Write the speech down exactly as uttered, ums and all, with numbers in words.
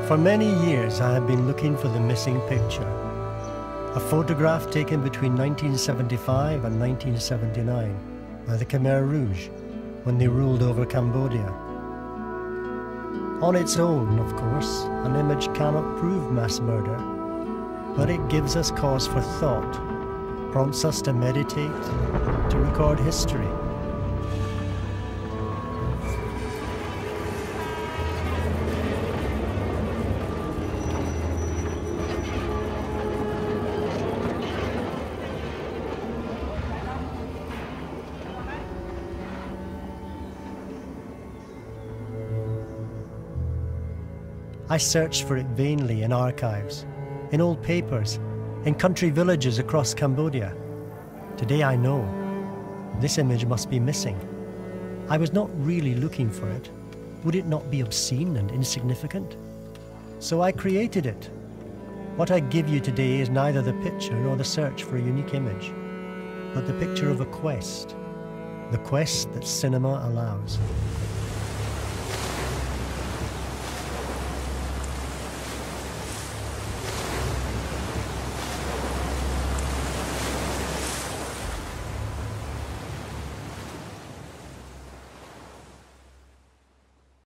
For many years I have been looking for the missing picture. A photograph taken between nineteen seventy-five and nineteen seventy-nine by the Khmer Rouge when they ruled over Cambodia. On its own, of course, an image cannot prove mass murder, but it gives us cause for thought, prompts us to meditate, to record history. I searched for it vainly in archives, in old papers, in country villages across Cambodia. Today I know this image must be missing. I was not really looking for it. Would it not be obscene and insignificant? So I created it. What I give you today is neither the picture nor the search for a unique image, but the picture of a quest, the quest that cinema allows.